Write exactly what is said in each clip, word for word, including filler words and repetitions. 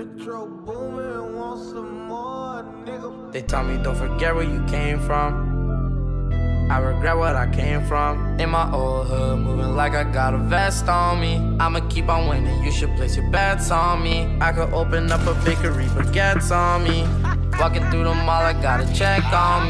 Metro booming, want some more, nigga. They tell me don't forget where you came from. I regret what I came from. In my old hood, moving like I got a vest on me. I'ma keep on winning, you should place your bets on me. I could open up a bakery, baguettes on me. Walking through the mall, I got a check on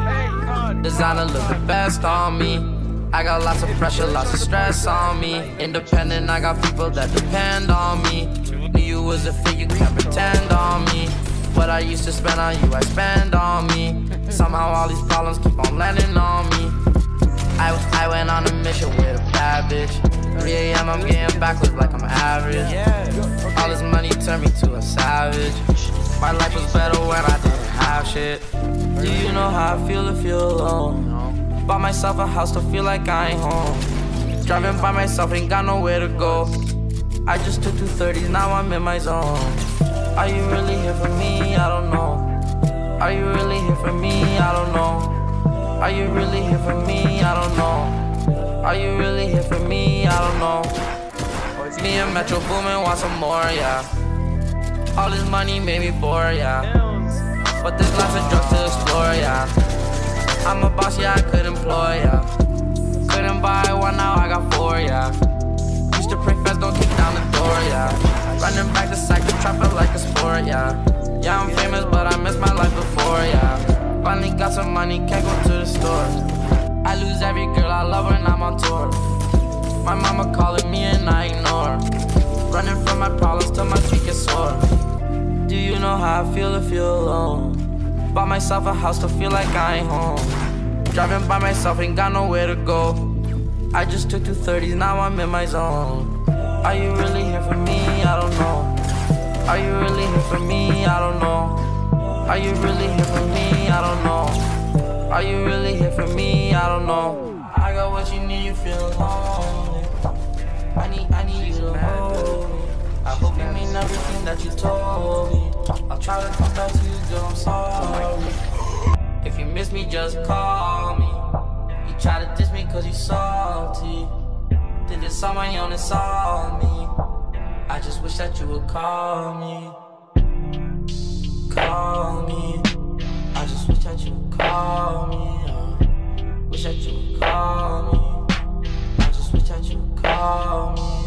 me. Designer look the best on me. I got lots of pressure, lots of stress on me. Independent, I got people that depend on me. Knew you was a fit, you can't pretend on me. What I used to spend on you, I spend on me. Somehow all these problems keep on landing on me. I, I went on a mission with a bad bitch. three A M I'm getting backwards like I'm average. All this money turned me to a savage. My life was better when I didn't have shit. Do you know how I feel to feel alone? Bought myself a house to feel like I ain't home. Driving by myself, ain't got nowhere to go. I just took two thirties, now I'm in my zone. Are you really here for me? I don't know. Are you really here for me? I don't know. Are you really here for me? I don't know. Are you really here for me? I don't know. Me and Metro booming, want some more, yeah. All this money made me bored, yeah. But this life's a drug to explore, yeah. I'm a boss, yeah, I could employ, yeah. Couldn't buy one, now I got four, yeah. Used to pray fast, don't kick down the door, yeah. Running back the cycle, trapping like a sport, yeah. Yeah, I'm famous, but I missed my life before, yeah. Finally got some money, can't go to the store. I lose every girl I love when I'm on tour. My mama calling me and I ignore. Running from my problems till my feet get sore. Do you know how I feel to feel alone? Bought myself a house to feel like I ain't home. Driving by myself, ain't got nowhere to go. I just took two thirties, now I'm in my zone. Are you really here for me? I don't know. Are you really here for me? I don't know. Are you really here for me? I don't know. Are you really here for me? I don't know. I got what you need, you feel lonely. I need, I need you to hold me. I hope you mean everything that you told me. I'll try to come back to you, girl, I'm sorry. If you miss me, just call me. You try to diss me cause you salty. Did this on my own, it's on me. I just wish that you would call me. Call me. I just wish that you would call me. uh, Wish that you would call me. I just wish that you would call me.